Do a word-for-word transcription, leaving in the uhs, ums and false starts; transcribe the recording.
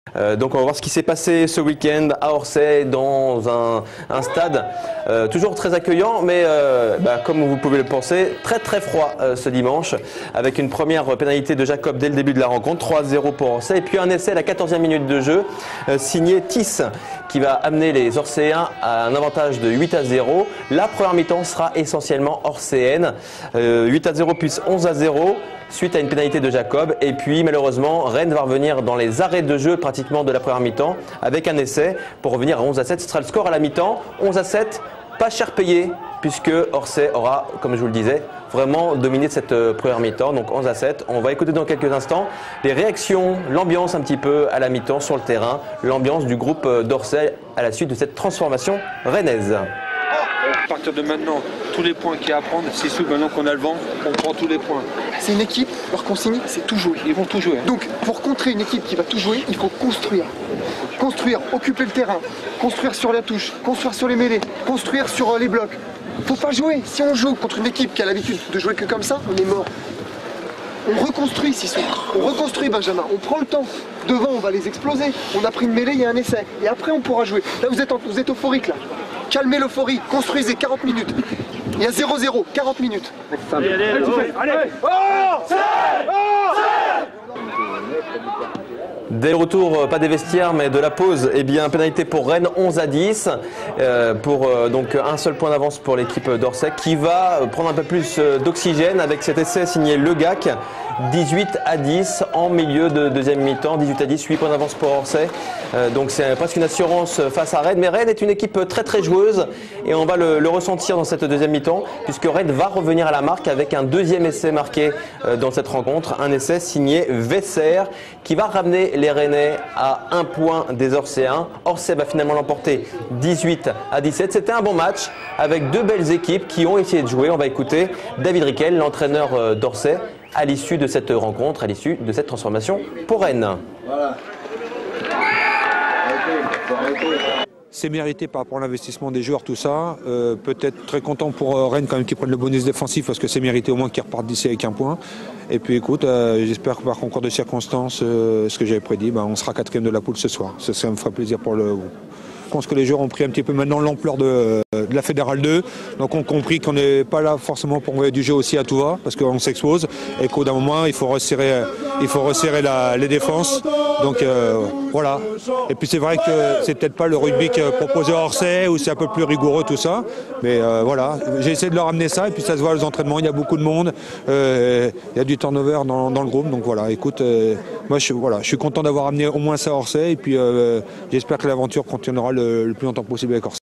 Euh, donc on va voir ce qui s'est passé ce week-end à Orsay dans un, un stade euh, toujours très accueillant, mais euh, bah, comme vous pouvez le penser, très très froid euh, ce dimanche, avec une première pénalité de Jacob dès le début de la rencontre, trois zéro pour Orsay, et puis un essai à la quatorzième minute de jeu euh, signé Tis, qui va amener les Orséens à un avantage de huit à zéro. La première mi-temps sera essentiellement orséenne, euh, huit à zéro puis onze à zéro. Suite à une pénalité de Jacob, et puis malheureusement Rennes va revenir dans les arrêts de jeu pratiquement de la première mi-temps avec un essai pour revenir à onze à sept. Ce sera le score à la mi-temps, onze à sept, pas cher payé puisque Orsay aura, comme je vous le disais, vraiment dominé cette première mi-temps, donc onze à sept. On va écouter dans quelques instants les réactions, l'ambiance un petit peu à la mi-temps sur le terrain, l'ambiance du groupe d'Orsay à la suite de cette transformation rennaise. À partir de maintenant, tous les points qu'il y a à prendre, c'est sûr maintenant qu'on a le vent, on prend tous les points. C'est une équipe, leur consigne, c'est tout jouer. Ils vont tout jouer. Donc, pour contrer une équipe qui va tout jouer, il faut construire. Construire, occuper le terrain, construire sur la touche, construire sur les mêlées, construire sur les blocs. Faut pas jouer. Si on joue contre une équipe qui a l'habitude de jouer que comme ça, on est mort. On reconstruit, Sissou. On reconstruit, Benjamin. On prend le temps. Devant, on va les exploser. On a pris une mêlée, il y a un essai. Et après, on pourra jouer. Là, vous êtes, en, vous êtes euphorique, là. Calmez l'euphorie. Construisez quarante minutes. Il y a zéro zéro, quarante minutes. Allez, allez, allez, allez, allez. Oh, c'est, oh, Dès le retour, pas des vestiaires mais de la pause, eh bien pénalité pour Rennes, onze à dix, euh, pour euh, donc un seul point d'avance pour l'équipe d'Orsay qui va prendre un peu plus d'oxygène avec cet essai signé Le Gac, dix-huit à dix en milieu de deuxième mi-temps, dix-huit à dix, huit points d'avance pour Orsay. Euh, donc c'est presque une assurance face à Rennes, mais Rennes est une équipe très très joueuse et on va le, le ressentir dans cette deuxième mi-temps puisque Rennes va revenir à la marque avec un deuxième essai marqué euh, dans cette rencontre, un essai signé Vesser qui va ramener les Rennais à un point des Orséens. Orsay va finalement l'emporter dix-huit à dix-sept. C'était un bon match avec deux belles équipes qui ont essayé de jouer. On va écouter David Rickel, l'entraîneur d'Orsay, à l'issue de cette rencontre, à l'issue de cette transformation pour Rennes. Voilà. C'est mérité par rapport à l'investissement des joueurs, tout ça. Euh, Peut-être très content pour euh, Rennes quand même qu'ils prennent le bonus défensif parce que c'est mérité au moins qu'ils repartent d'ici avec un point. Et puis écoute, euh, j'espère que par concours de circonstances, euh, ce que j'avais prédit, bah, on sera quatrième de la poule ce soir. Ça, ça me ferait plaisir pour le groupe. Je pense que les joueurs ont pris un petit peu maintenant l'ampleur de, de la Fédérale deux, donc on a compris qu'on n'est pas là forcément pour envoyer du jeu aussi à tout va, parce qu'on s'expose et qu'au d'un moment il faut resserrer, il faut resserrer la, les défenses. Donc euh, voilà. Et puis c'est vrai que c'est peut-être pas le rugby que proposé à Orsay où c'est un peu plus rigoureux tout ça, mais euh, voilà. J'ai essayé de leur amener ça et puis ça se voit aux entraînements. Il y a beaucoup de monde, euh, il y a du turnover dans, dans le groupe, donc voilà. Écoute, euh, moi je, voilà, je suis content d'avoir amené au moins ça à Orsay et puis euh, j'espère que l'aventure continuera le, le plus longtemps possible avec Orsay.